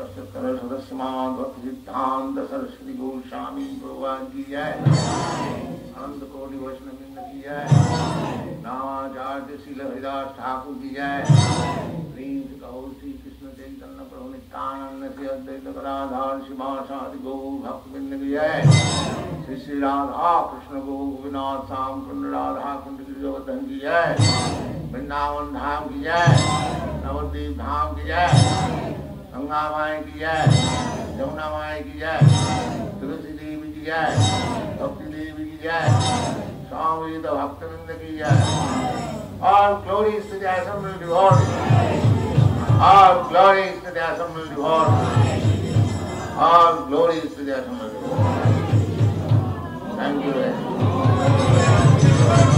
भक्तिसिद्धांत सरस्वती गोस्वामी प्रभुपाद की जय। अनंत कोटि वैष्णववृंद की जय। नामाचार्य श्रील हरिदास ठाकुर की जय। प्रेम से कहो श्री कृष्ण चैतन्य प्रभु नित्यानंद श्री अद्वैत गदाधर शिवासादि गौर भक्तवृंद की जय। श्री श्री राधा कृष्ण गोविनाथ श्याम कुंड राधा कुंड गिरिवर्धन की जय। वृंदावन धाम की जय। नवद्वीप धाम की जय। गंगा माई की जय। यमुना माई की जय। तुलसी देवी की जय। भक्ति देवी की जय। स्वामी भक्तवृंद की जय। All glories to the assembled devotees. All glories to the assembled devotees. All glories to the assembled devotees. Thank you very much.